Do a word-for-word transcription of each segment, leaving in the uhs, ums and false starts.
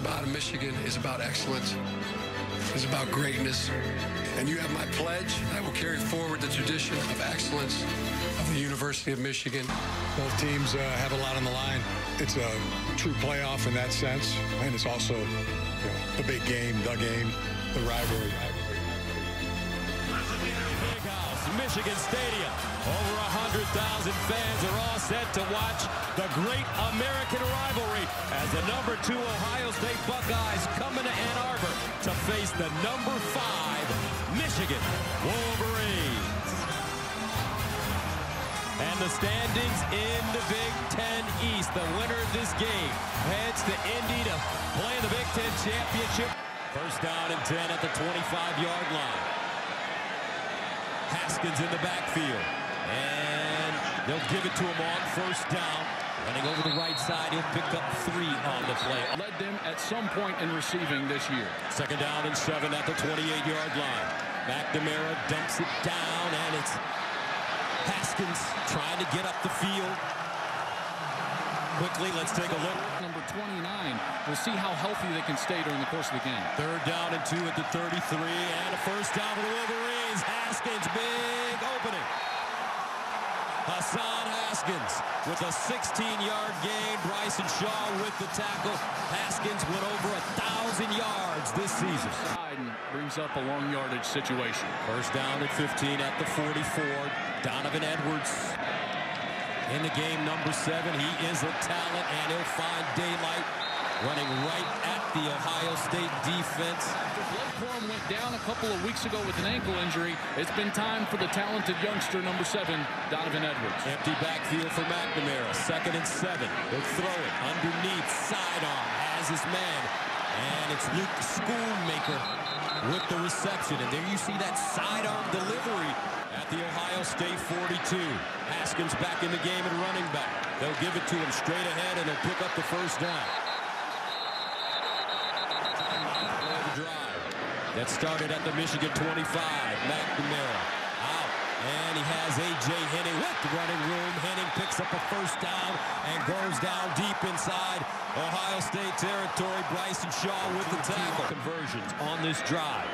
about Michigan is about excellence. It's about greatness. And you have my pledge. I will carry forward the tradition of excellence of the University of Michigan. Both teams uh, have a lot on the line. It's a true playoff in that sense. And it's also, you know, the big game, the game, the rivalry. Big house, Michigan Stadium. Over one hundred thousand fans are all set to watch the great American rivalry as the number two Ohio State Buckeyes come into Ann Arbor to face the number five Michigan Wolverines. And the standings in the Big Ten East. The winner of this game heads to Indy to play in the Big Ten Championship. First down and ten at the twenty-five yard line. Haskins in the backfield. And they'll give it to him on first down. Running over the right side, he'll pick up three on the play. Led them at some point in receiving this year. Second down and seven at the twenty-eight yard line. McNamara dumps it down, and it's Haskins trying to get up the field. Quickly, let's take a look. Number twenty-nine. We'll see how healthy they can stay during the course of the game. Third down and two at the thirty-three, and a first down for the Wolverines. Haskins, big opening. Hassan Haskins with a sixteen yard gain. Bryson Shaw with the tackle. Haskins went over a thousand yards this season. And brings up a long yardage situation. First down at fifteen at the forty-four. Donovan Edwards in the game, number seven. He is a talent, and he'll find daylight running right at the Ohio State defense. Blake Corum went down a couple of weeks ago with an ankle injury. It's been time for the talented youngster, number seven, Donovan Edwards. Empty backfield for McNamara. Second and seven. They'll throw it underneath. Sidearm has his man. And it's Luke Schoonmaker with the reception. And there you see that sidearm delivery at the Ohio State forty-two. Haskins back in the game and running back. They'll give it to him straight ahead, and they'll pick up the first down. That started at the Michigan twenty-five. McNamara out. And he has A J Henning with the running room. Henning picks up a first down and goes down deep inside Ohio State territory. Bryson Shaw with the tackle. Conversions on this drive.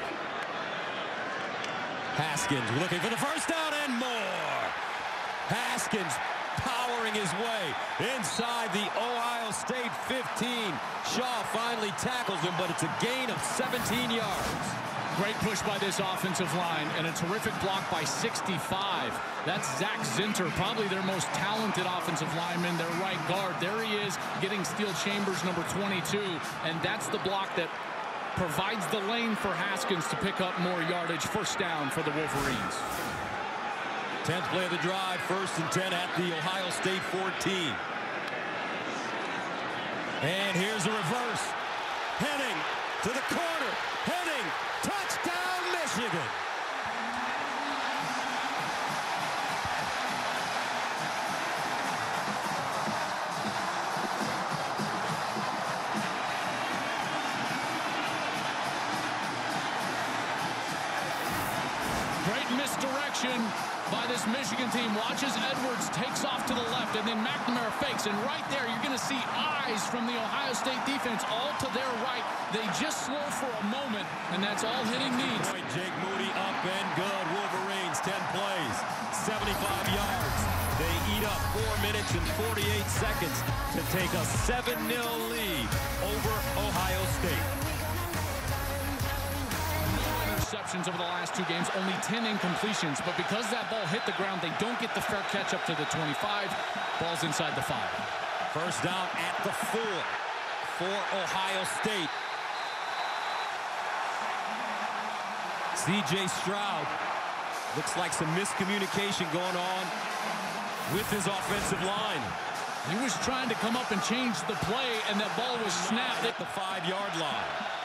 Haskins looking for the first down and more. Haskins powering his way inside the Ohio State fifteen. Shaw finally tackles him, but it's a gain of seventeen yards. Great push by this offensive line, and a terrific block by sixty-five. That's Zach Zinter, probably their most talented offensive lineman, their right guard. There he is, getting Steel Chambers, number twenty-two, and that's the block that provides the lane for Haskins to pick up more yardage. First down for the Wolverines. tenth play of the drive, first and ten at the Ohio State fourteen. And here's a reverse. Henning to the corner. Henning, touchdown Michigan. Great misdirection by this Michigan team. Watches Edwards, takes off to the left, and then McNamara fakes. And right there, you're going to see eyes from the Ohio State defense all to their right. They just slow for a moment, and that's all Henning needs. Jake Moody up and good. Wolverines, ten plays, seventy-five yards. They eat up four minutes and forty-eight seconds to take a seven nil lead over Ohio State. Interceptions over the last two games, only ten incompletions, but because that ball hit the ground, they don't get the fair catch up to the twenty-five. Ball's inside the five. First down at the four for Ohio State. C J Stroud, looks like some miscommunication going on with his offensive line. He was trying to come up and change the play, and that ball was snapped at the five yard line.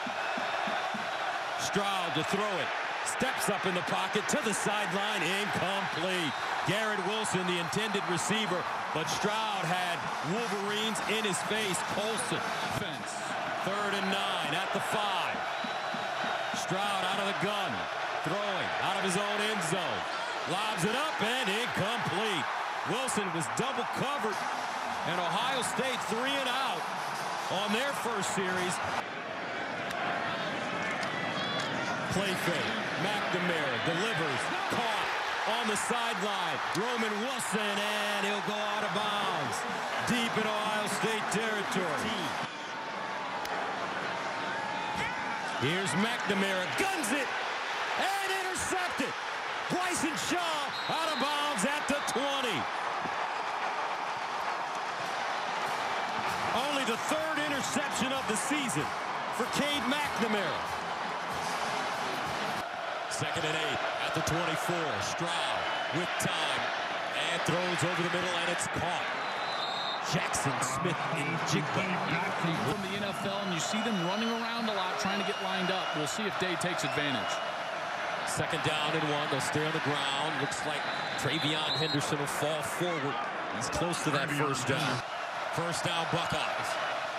Stroud to throw it. Steps up in the pocket to the sideline. Incomplete. Garrett Wilson, the intended receiver. But Stroud had Wolverines in his face. Colson. Fence. Third and nine at the five. Stroud out of the gun. Throwing out of his own end zone. Lobs it up and incomplete. Wilson was double covered. And Ohio State three and out. on their first series. Play fake. McNamara delivers. Caught on the sideline. Roman Wilson, and he'll go out of bounds. Deep in Ohio State territory. Here's McNamara. Guns it. And intercepted. Bryson Shaw out of bounds at the twenty. Only the third interception of the season for Cade McNamara. Second and eight at the twenty-four. Stroud with time and throws over the middle, and it's caught. Jackson Smith in Jigba. From the N F L, and you see them running around a lot, trying to get lined up. We'll see if Day takes advantage. Second down and one. They'll stay on the ground. Looks like Travion Henderson will fall forward. He's close to that first down. First down, Buckeyes.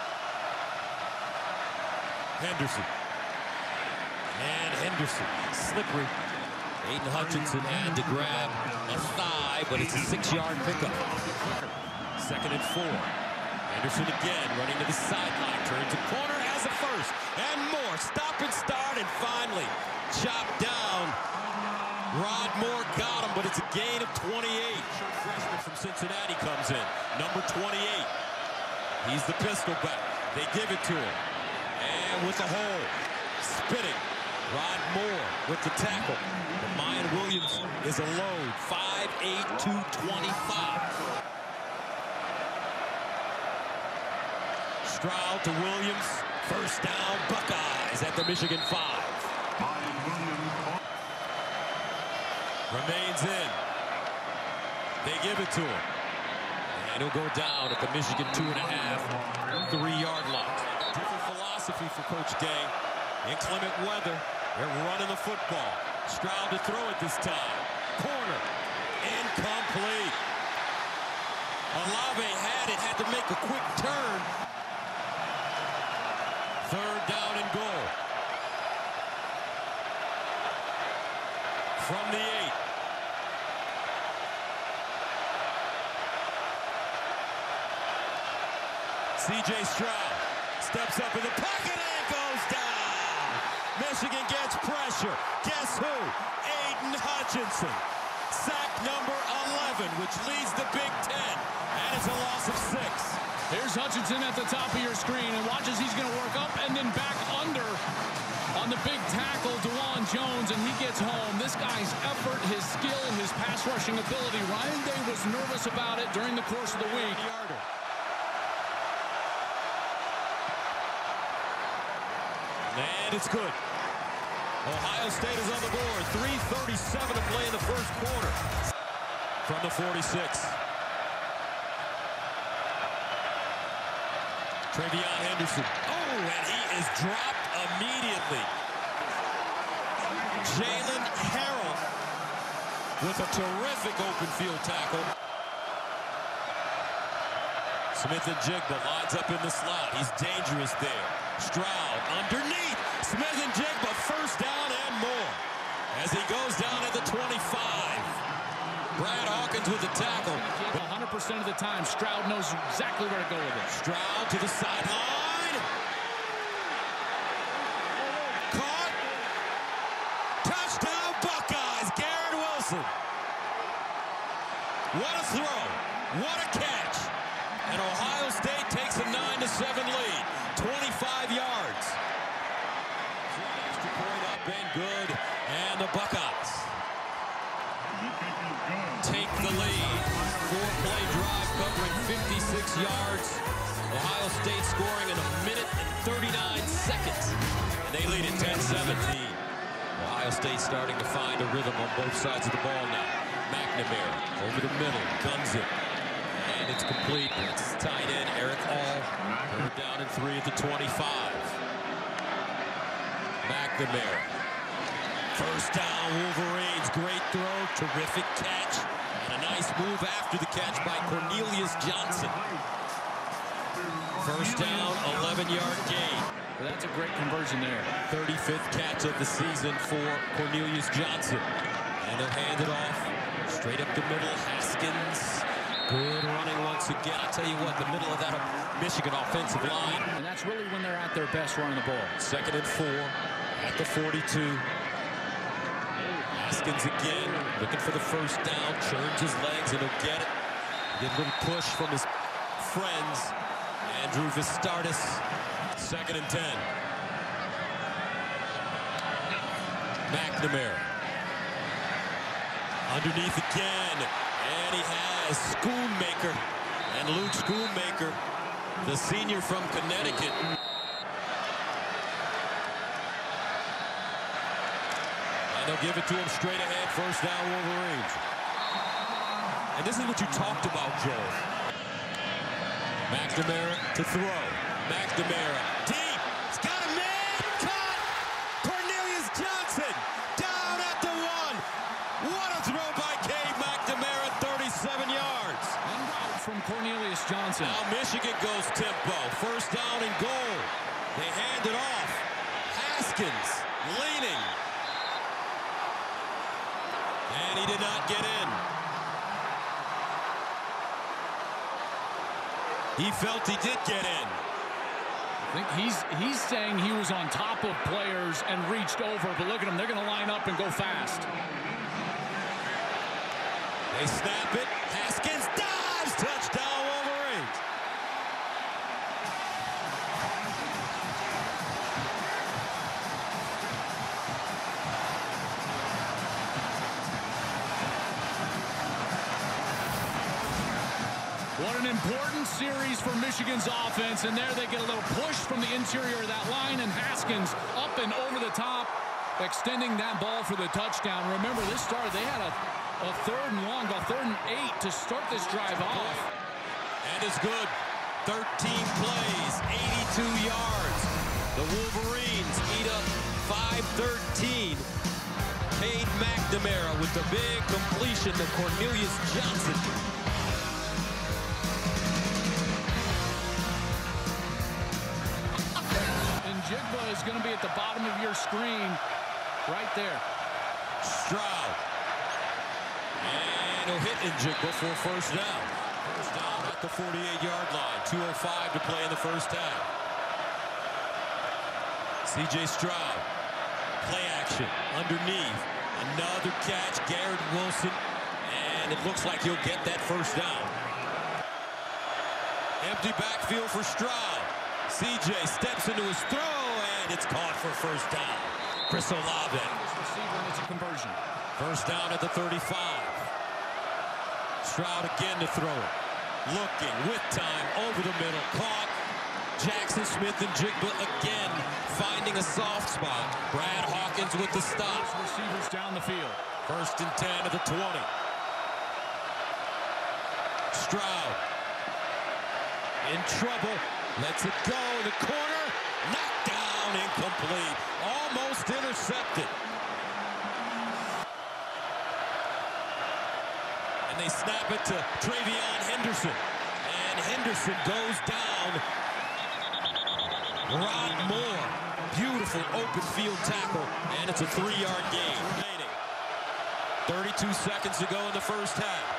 Henderson. And Henderson, slippery. Aiden Hutchinson had to grab a thigh, but it's a six-yard pickup. Second and four. Henderson again, running to the sideline. Turns a corner, has a first. And more. Stop and start, and finally chopped down. Rod Moore got him, but it's a gain of twenty-eight. Freshman from Cincinnati comes in. Number twenty-eight. He's the pistol back. They give it to him. And with the hole. Spinning. Rod Moore with the tackle. But Mayan Williams is a load. five eight, two twenty-five. Stroud to Williams. First down, Buckeyes at the Michigan five. Remains in. They give it to him. And he'll go down at the Michigan two and a half, three-yard line. Different philosophy for Coach Day. Inclement weather. They're running the football. Stroud to throw it this time. Corner. Incomplete. Olave had it. Had to make a quick turn. Third down and goal. From the eight. C J Stroud steps up in the pocket and goes down. Michigan gets pressure. Guess who? Aiden Hutchinson. Sack number eleven, which leads the Big Ten. And it's a loss of six. Here's Hutchinson at the top of your screen, and watch as he's going to work up and then back under on the big tackle, DeJuan Jones, and he gets home. This guy's effort, his skill, his pass rushing ability. Ryan Day was nervous about it during the course of the week. And it's good. Ohio State is on the board. three thirty-seven to play in the first quarter. From the forty-six. Travion Henderson. Oh, and he is dropped immediately. Jalen Harrell with a terrific open field tackle. Smith and Jigba lines up in the slot. He's dangerous there. Stroud underneath. Smith and Jigba first down and more. As he goes down at the twenty-five. Brad Hawkins with the tackle. one hundred percent of the time, Stroud knows exactly where to go with it. Stroud to the sideline. Caught. Touchdown Buckeyes. Garrett Wilson. What a throw. What a catch. And Ohio State takes a nine to seven lead. twenty-five yards. Extra point up and good. And the Buckeyes take the lead. Four-play drive covering fifty-six yards. Ohio State scoring in a minute and thirty-nine seconds. And they lead it ten seventeen. Ohio State starting to find a rhythm on both sides of the ball now. McNamara over the middle, guns it. And it's complete. It's tight end Eric All. Third down and three at the twenty-five. McNamara. First down, Wolverines. Great throw, terrific catch, and a nice move after the catch by Cornelius Johnson. First down, eleven-yard gain. Well, that's a great conversion there. thirty-fifth catch of the season for Cornelius Johnson. And he'll hand it off straight up the middle. Haskins Good running once again. I tell you what, the middle of that Michigan offensive line. And that's really when they're at their best running the ball. Second and four at the forty-two. Haskins again, looking for the first down, turns his legs and he'll get it. Get a little push from his friends. Andrew Vistardis, second and ten. McNamara. Underneath again, and he has Schoonmaker. And Luke Schoonmaker, the senior from Connecticut. And they'll give it to him straight ahead, first down Wolverines. And this is what you talked about, Joel. McNamara to throw. McNamara deep. He's got a man. Caught. Cornelius Johnson down at the one. What a throw by Cade McNamara, thirty-seven yards. And route from Cornelius Johnson. Now Michigan goes tempo. First down and goal. They hand it off. Haskins leaning. And he did not get in. He felt he did get in. I think he's he's saying he was on top of players and reached over, but look at them, they're going to line up and go fast. They snap it. Haskins dives. Touchdown Wolverines. What an important series for Michigan's offense, and there they get a little push from the interior of that line, and Haskins up and over the top, extending that ball for the touchdown. Remember, this started, they had a, a third and long, a third and eight to start this drive off. And it's good. thirteen plays, eighty-two yards. The Wolverines eat up five thirteen. Cade McNamara with the big completion to Cornelius Johnson. Jigba is going to be at the bottom of your screen right there. Stroud. And he'll hit Njigba for a first down. First down at the forty-eight yard line. two oh five to play in the first half. C J Stroud. Play action underneath. Another catch. Garrett Wilson. And it looks like he'll get that first down. Empty backfield for Stroud. C J steps into his throw, and it's caught for first down. Chris Olave. Receiver, and it's a conversion. First down at the thirty-five. Stroud again to throw it. Looking with time over the middle. Caught. Jackson Smith and Jigba again finding a soft spot. Brad Hawkins with the stop. Receivers down the field. First and ten at the twenty. Stroud in trouble. Lets it go in the corner. Knocked down, incomplete. Almost intercepted. And they snap it to Travion Henderson. And Henderson goes down. Rod Moore. Beautiful open field tackle. And it's a three yard gain. Remaining. thirty-two seconds to go in the first half.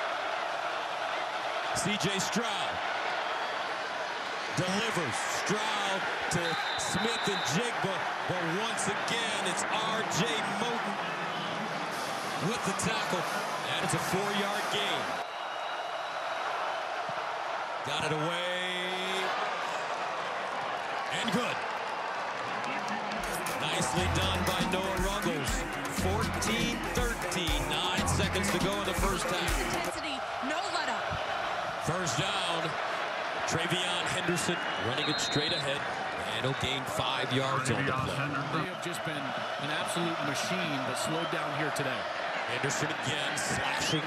C J Stroud. Delivers. Stroud to Smith and Jigba, but once again it's R J Moten with the tackle, and it's a four yard gain. Got it away, and good. Nicely done by Noah Ruggles. fourteen thirteen, nine seconds to go in the first half. Intensity, no let up. First down. Travion Henderson running it straight ahead, and he'll gain five yards on the play. They have just been an absolute machine, but slowed down here today. Henderson again, slashing.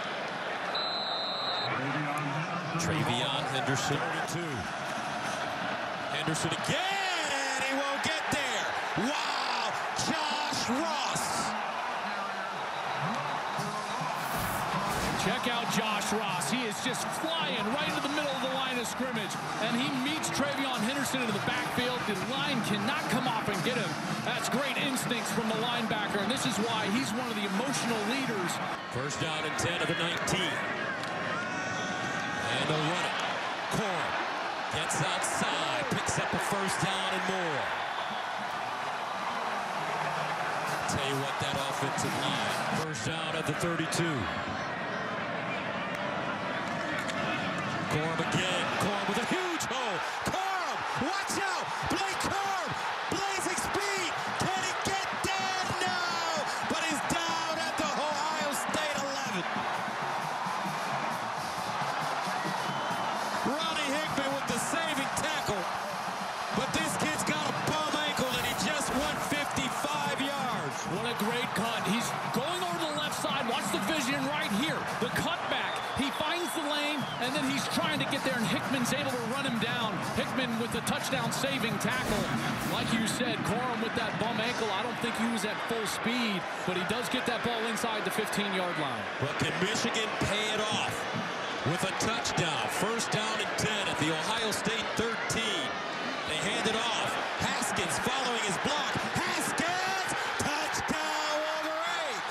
Travion Henderson. thirty-two. Henderson again, and he won't get there. Wow, Josh Ross. Check out Josh Ross. He is just flying right into the middle of the line of scrimmage, and he meets Travion Henderson into the backfield. The line cannot come off and get him. That's great instincts from the linebacker, and this is why he's one of the emotional leaders. First down and ten of the nineteen. And they'll run it. Corum gets outside, picks up a first down and more. Tell you what, that offensive line. First down at the thirty-two. Corum again. Corum with a huge hole. Corum, watch out. Blake Corum, blazing speed. Can he get down? No. But he's down at the Ohio State eleven. Ronnie Hickman with the saving tackle. But this kid's got a bum ankle and he just went fifty-five yards. What a great cut. He's going over the left side. Watch the vision right here. The cutback. He finds the lane, and then he's trying to get there, and Hickman's able to run him down. Hickman with the touchdown-saving tackle. Like you said, Corum with that bum ankle, I don't think he was at full speed, but he does get that ball inside the fifteen-yard line. But can Michigan pay it off with a touchdown? First down and ten at the Ohio State thirteen. They hand it off. Haskins following his block. Haskins! Touchdown, Wolverines!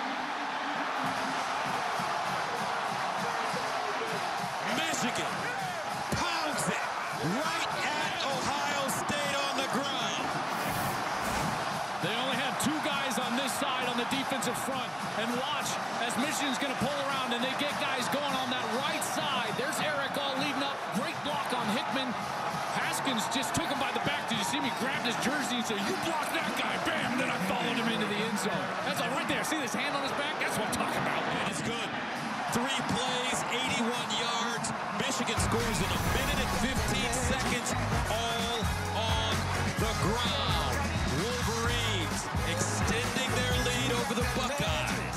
Michigan pounds it right at Ohio State on the ground. They only have two guys on this side on the defensive front. And watch as Michigan's going to pull around and they get guys going on that right side. There's Eric all leading up. Great block on Hickman. Haskins just took him by the back. Did you see me grab his jersey and say, you block that guy, bam, and then I followed him into the end zone. That's all right there. See this hand on his back? That's what I'm talking about. And it's good. Three plays, eighty-one yards. Michigan scores in a minute and fifteen seconds, all on the ground. Wolverines extending their lead over the Buckeyes.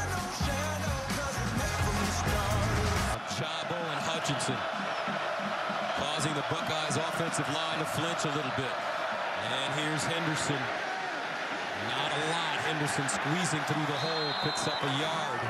Chabo and Hutchinson causing the Buckeyes offensive line to flinch a little bit. And here's Henderson. Not a lot. Henderson squeezing through the hole, picks up a yard.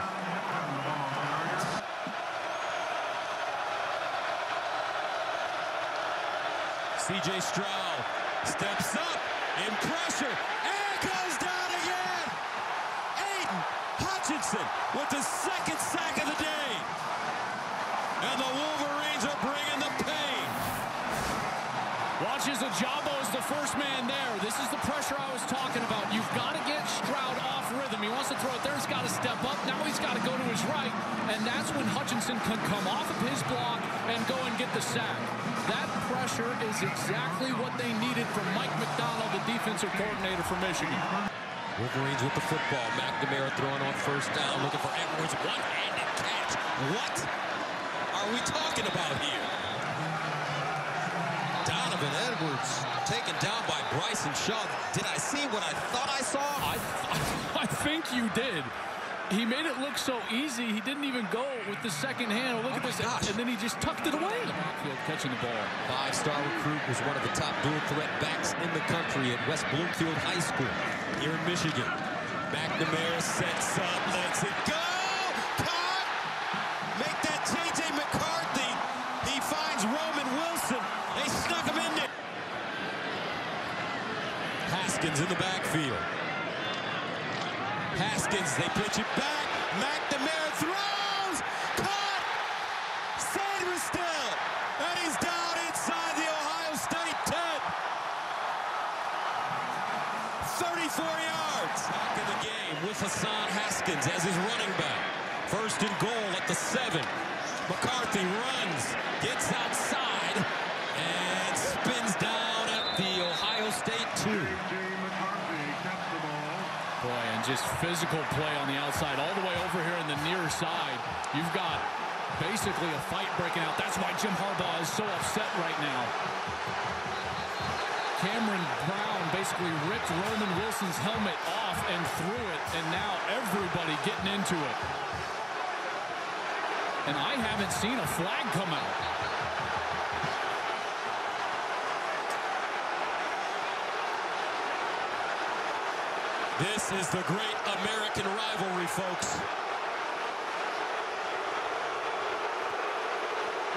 C J Stroud steps up in pressure and goes down again. Aiden Hutchinson with the second sack of the day. And the Wolverines are bringing the pain. Watch as Ajabo is the first man there. This is the pressure I was talking about. You've got to get Stroud off rhythm. He wants to throw it there. He's got to step up. Now he's got to go to his right. And that's when Hutchinson can come off of his block and go and get the sack. That pressure is exactly what they needed from Mike McDonald, the defensive coordinator for Michigan. Wolverines with the football. McNamara throwing on first down, looking for Edwards. One-handed catch. What are we talking about here? Donovan Edwards taken down by Bryson Shaw. Did I see what I thought I saw? I, I, I think you did. He made it look so easy. He didn't even go with the second hand. Oh, look oh at this. Gosh. And then he just tucked it away. Backfield catching the ball. Five-star recruit, was one of the top dual threat backs in the country at West Bloomfield High School here in Michigan. McNamara sets up, lets it go. Caught. Make that J J McCarthy. He finds Roman Wilson. They snuck him in there. Haskins in the backfield. Haskins, they pitch it back. McNamara throws. Caught. Sanders still. And he's down inside the Ohio State ten. thirty-four yards. Back in the game with Hassan Haskins as his running back. First and goal at the seven. McCarthy runs, gets outside, and spins down at the Ohio State two. Boy, and just physical play on the outside, all the way over here in the near side. You've got basically a fight breaking out. That's why Jim Harbaugh is so upset right now. Cameron Brown basically ripped Roman Wilson's helmet off and threw it, and now everybody getting into it. And I haven't seen a flag come out. This is the great American rivalry, folks.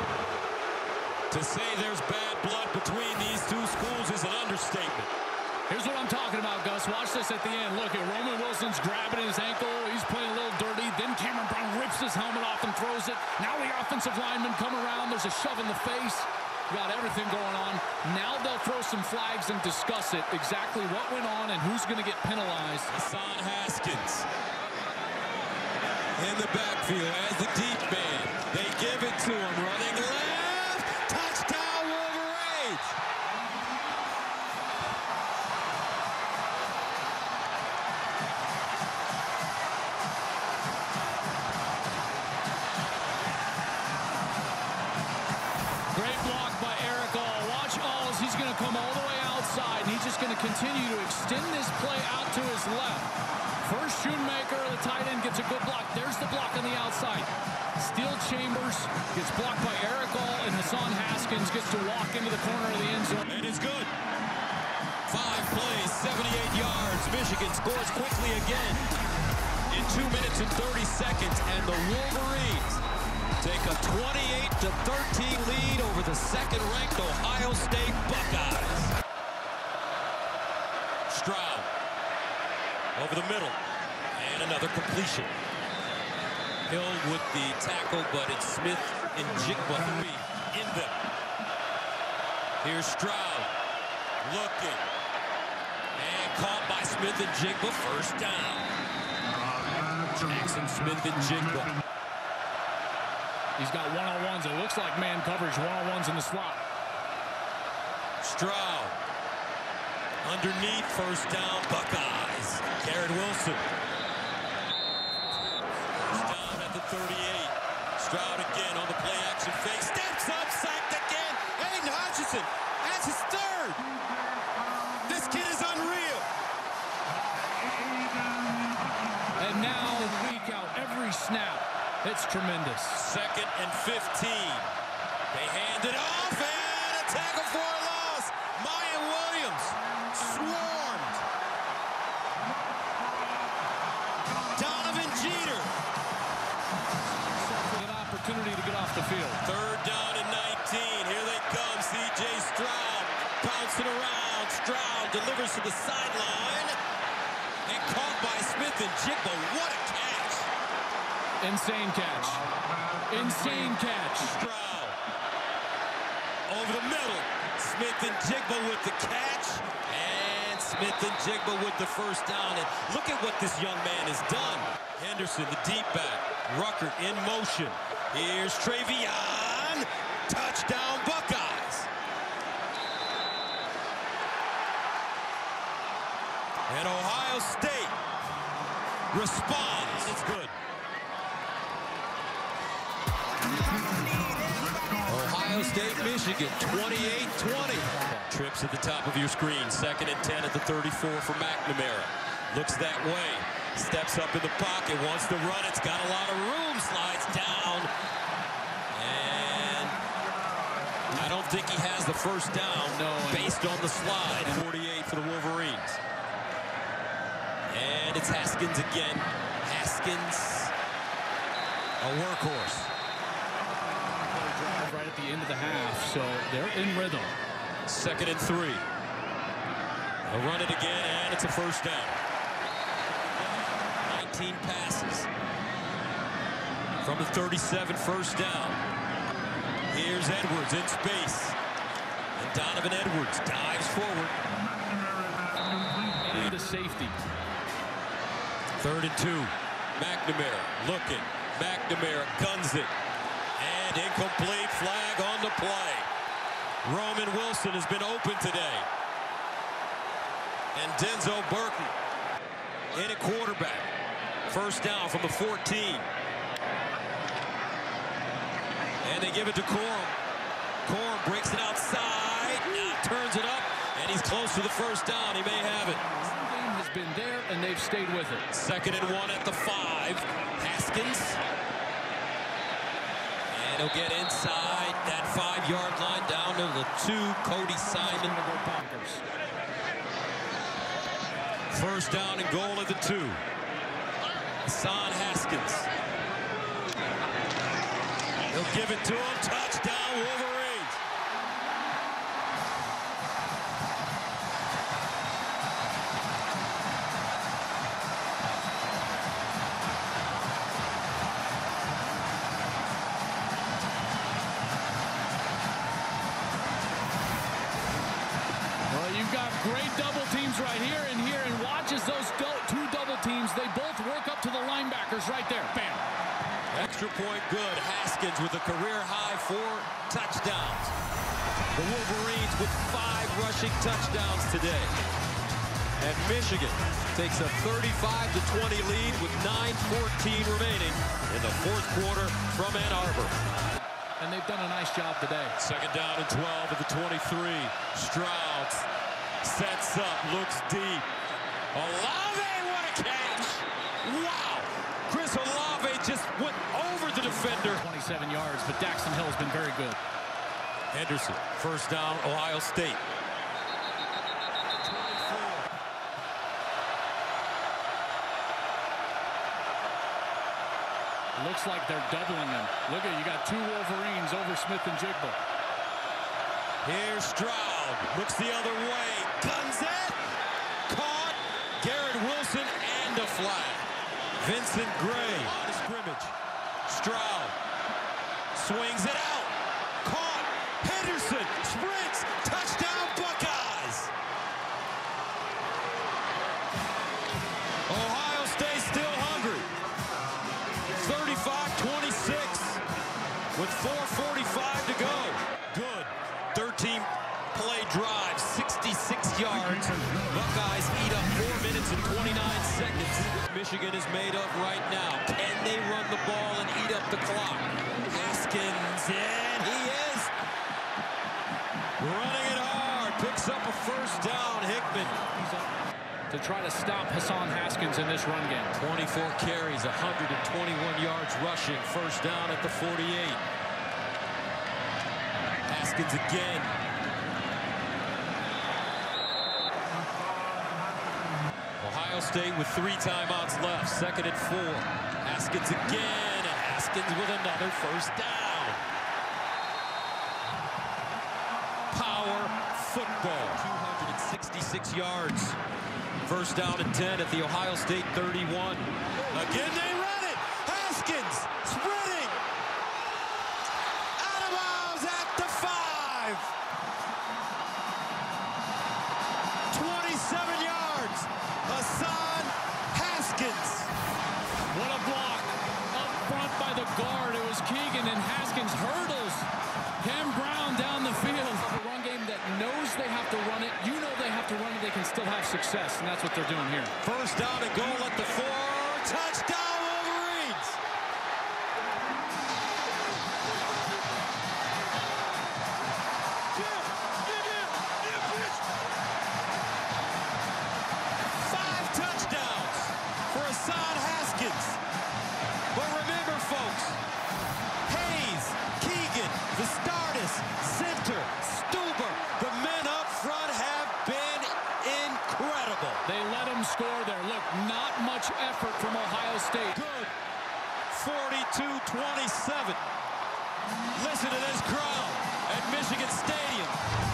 To say there's bad blood between these two schools is an understatement. Here's what I'm talking about, Gus. Watch this at the end. Look at Roman Wilson's grabbing his ankle. He's playing a little dirty. Then Cameron Brown rips his helmet off and throws it. Now the offensive linemen come around. There's a shove in the face. Got everything going on. Now they'll throw some flags and discuss it, exactly what went on and who's going to get penalized. Hassan Haskins in the backfield as the deep man. They give it to him, running left. Touchdown, Wolverines! Great block by Eric All. Watch Alls. He's going to come all the way outside, and he's just going to continue to extend this play out to his left. First Shoemaker, the tight end, gets a good block. There's the block on the outside. Steel Chambers gets blocked by Eric All, and Hassan Haskins gets to walk into the corner of the end zone. And it's good. Five plays, seventy-eight yards. Michigan scores quickly again in two minutes and thirty seconds, and the Wolverines take a twenty-eight to thirteen lead over the second-ranked Ohio State Buckeyes. Stroud over the middle, and another completion. Hill with the tackle, but it's Smith and Jigba in them. Here's Stroud looking, and caught by Smith and Jigba. First down. Jackson, Smith and Jigba. He's got one-on-ones. It looks like man coverage, one-on-ones in the slot. Stroud underneath, first down, Buckeyes. Garrett Wilson. First down at the thirty-eight. Stroud again on the play action fake. Steps up, sacked again. Aiden Hutchinson. That's his third. This kid is unreal. And now week out every snap. It's tremendous. Second and fifteen. They hand it off, and a tackle for a loss. Mayan Williams swarmed. Donovan Jeter. With an opportunity to get off the field. Third down and nineteen. Here they come. C J Stroud bouncing around. Stroud delivers to the sideline. And caught by Smith and Jigba. What a catch. Insane catch. Insane catch. Stroud over the middle. Smith and Jigba with the catch. And Smith and Jigba with the first down. And look at what this young man has done. Henderson, the deep back. Ruckert in motion. Here's Travion. Touchdown, Buckeyes. And Ohio State responds. It's good. Ohio State, Michigan, twenty-eight twenty. Trips at the top of your screen. Second and ten at the thirty-four for McNamara. Looks that way. Steps up in the pocket. Wants to run. It's got a lot of room. Slides down. And I don't think he has the first down. No. Based on the slide. forty-eight for the Wolverines. And it's Haskins again. Haskins, a workhorse. Right at the end of the half, so they're in rhythm. Second and three. They'll run it again, and it's a first down. nineteen passes. From the thirty-seven, first down. Here's Edwards in space. And Donovan Edwards dives forward. And the safety. Third and two. McNamara looking. McNamara guns it. And incomplete, flag on the play. Roman Wilson has been open today. And Denzel Burton in at quarterback. First down from the fourteen. And they give it to Corum. Corum breaks it outside. Now turns it up. And he's close to the first down. He may have it. The game has been there, and they've stayed with it. Second and one at the five. Haskins. And he'll get inside that five-yard line down to the two. Cody Simon. First down and goal at the two. Hassan Haskins. He'll give it to him. Touchdown, Wolverines. You've got great double teams right here and here, and watch as those two double teams, they both work up to the linebackers right there. Bam. Extra point good. Haskins with a career-high four touchdowns. The Wolverines with five rushing touchdowns today. And Michigan takes a thirty-five to twenty lead with nine fourteen remaining in the fourth quarter from Ann Arbor. And they've done a nice job today. Second down and twelve at the twenty-three. Stroud sets up, looks deep. Olave, what a catch! Wow! Chris Olave just went over the defender. twenty-seven yards, but Daxton Hill has been very good. Henderson, first down, Ohio State. Looks like they're doubling them. Look at, you got two Wolverines over Smith and Jigba. Here's Stroud, looks the other way, guns it, caught, Garrett Wilson, and a flag. Vincent Gray on the scrimmage. Stroud swings it out, caught, Henderson sprints, touchdown Buckeyes. Ohio State still hungry. thirty-five twenty-six with four forty-five to go. Good. thirteen play drive, sixty-six yards. Buckeyes eat up four minutes and twenty-nine seconds. Michigan is made of right now. Can they run the ball and eat up the clock? Haskins, and he is running it hard. Picks up a first down. Hickman To try to stop Hassan Haskins in this run game. twenty-four carries, one hundred twenty-one yards rushing. First down at the forty-eight. Haskins again. Ohio State with three timeouts left. Second and four. Haskins again, and Haskins with another first down. Power football. two hundred sixty-six yards. First down and ten at the Ohio State thirty-one. Again, they run it. Haskins sprinting. Out of bounds at the five. twenty-seven yards. Hassan Haskins. What a block. Up front by the guard. It was Keegan, and Haskins hurdles Cam Brown down the field. A run game that knows they have to run it. You know they have to run it. They can still have success, and that's what they're doing here. First down and goal at the four. Touchdown, Wolverines. Five touchdowns for Hassan Haskins. But remember, folks, Hayes, Keegan, Vistardis, Center, Stuber, the men up front have been incredible. They let him score there. Look, not much effort from Ohio State. Good. forty-two twenty-seven. Listen to this crowd at Michigan Stadium.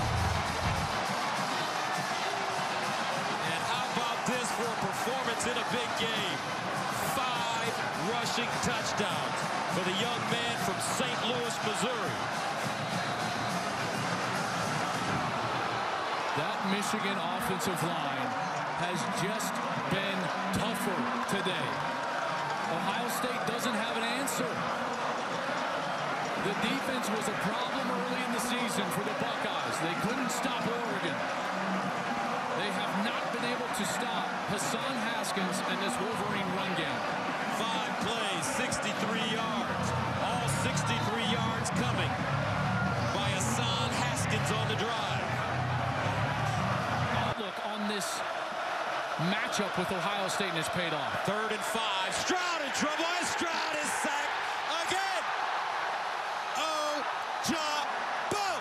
And how about this for a performance in a big game? Five rushing touchdowns for the young man from Saint Louis, Missouri. That Michigan offensive line has just been tougher today. Ohio State doesn't have an answer. The defense was a problem early in the season for the Buckeyes. They couldn't stop Oregon. They have not been able to stop Hassan Haskins and this Wolverine run game. Five plays, sixty-three yards. All sixty-three yards coming by Hassan Haskins on the drive. Outlook on this matchup with Ohio State, and it's paid off. Third and five. Stroud in trouble. And Stroud is sacked again. Oh, ja, boom.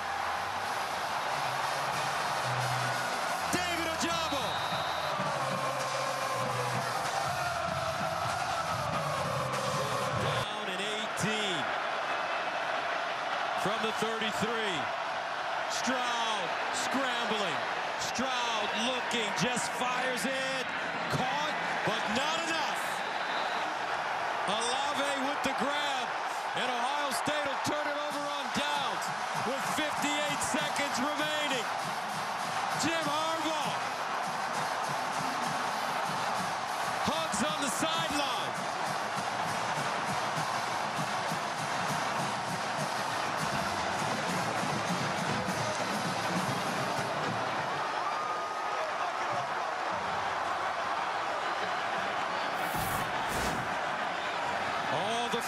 David Ojabo. Down in eighteen. From the thirty-three. Stroud scrambling. Stroud looking, just fires it. Caught, but not enough. Olave with the grab. And Ohio State will turn it over on downs with fifty-eight seconds remaining. Jim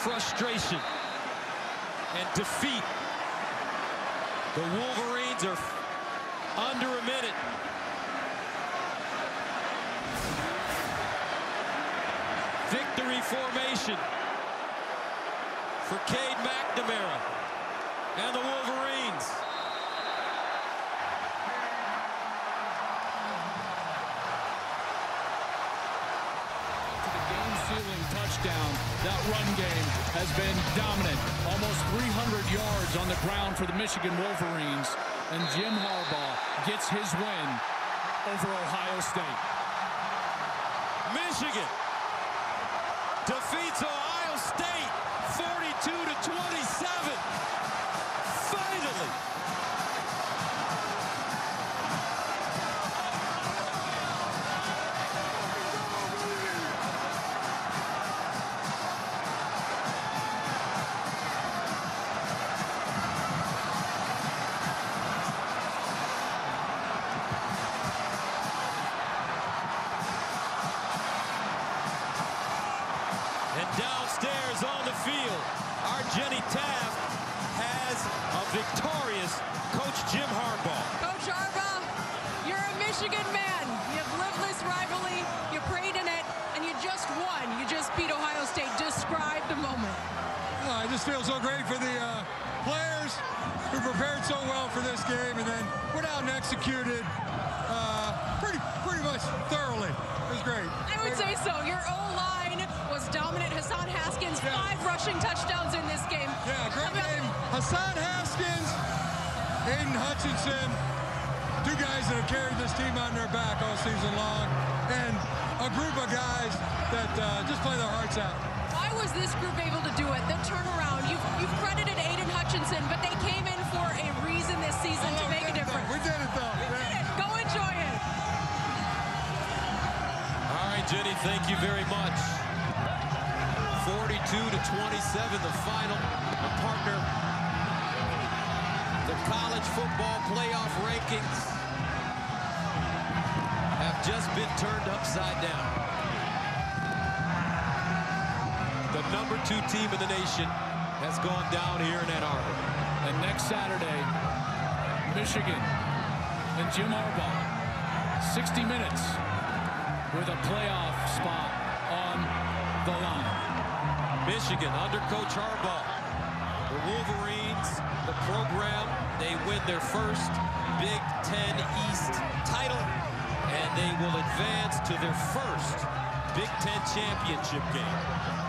frustration and defeat. The Wolverines are under a minute. Victory formation for Cade McNamara and the Wolverines. Game-sealing touchdown. That run game has been dominant. Almost three hundred yards on the ground for the Michigan Wolverines. And Jim Harbaugh gets his win over Ohio State. Michigan defeats Ohio State forty-two to twenty-seven. Finally. And downstairs on the field, our Jenny Taft has a victorious Coach Jim Harbaugh. Coach Harbaugh, you're a Michigan man. You've lived this rivalry, you prayed in it, and you just won. You just beat Ohio State. Describe the moment. Uh, I just feel so great for the uh, players who prepared so well for this game and then went out and executed uh, pretty, pretty much thoroughly. It was great. I would say so. Your O-line was dominant. Hassan Haskins, Yeah. five rushing touchdowns in this game. Yeah, great Tell me about game. Hassan Haskins, Aiden Hutchinson, two guys that have carried this team on their back all season long, and a group of guys that uh, just play their hearts out. Why was this group able to do it? The turnaround. You've, you've credited Aiden Hutchinson, but they came in for a reason this season Oh, to make a we did it, difference. though. We did it, though. You Yeah. did it. Go enjoy it. All right, Jenny, thank you very much. forty-two to twenty-seven, the final. A partner, the college football playoff rankings have just been turned upside down. The number two team in the nation has gone down here in Ann Arbor. And next Saturday, Michigan and Jim Harbaugh, sixty minutes with a playoff spot on the line. Michigan under Coach Harbaugh. The Wolverines, the program, they win their first Big Ten East title, and they will advance to their first Big Ten championship game.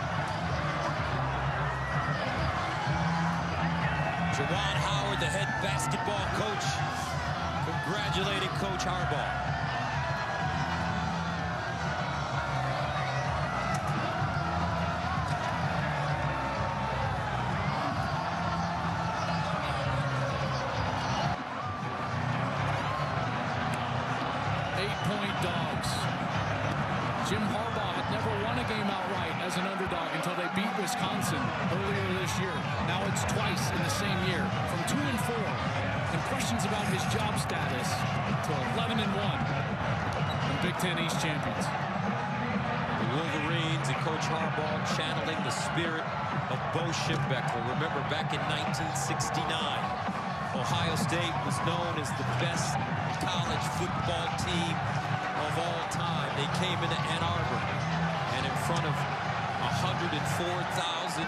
Jawan Howard, the head basketball coach, congratulating Coach Harbaugh. Eight-point dogs. Jim Harbaugh had never won a game outright as an underdog until they beat Wisconsin earlier this year. Now it's twice in the same year, from two and four, and questions about his job status to eleven and one, and Big Ten East champions. The Wolverines and Coach Harbaugh channeling the spirit of Bo Schembechler. Remember, back in nineteen sixty-nine, Ohio State was known as the best college football team of all time. They came into Ann Arbor, and in front of one hundred four thousand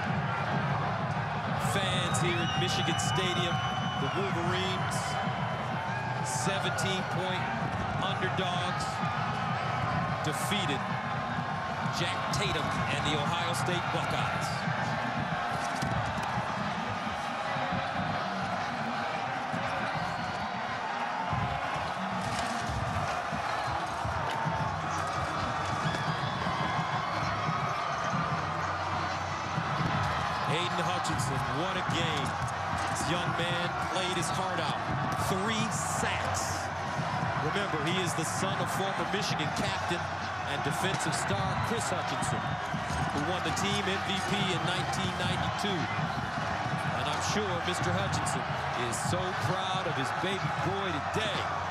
fans here at Michigan Stadium, the Wolverines, seventeen-point underdogs, defeated Jack Tatum and the Ohio State Buckeyes. Aiden Hutchinson, what a game. This young man played his heart out. Three sacks. Remember, he is the son of former Michigan captain and defensive star Chris Hutchinson, who won the team M V P in nineteen ninety-two. And I'm sure Mister Hutchinson is so proud of his baby boy today.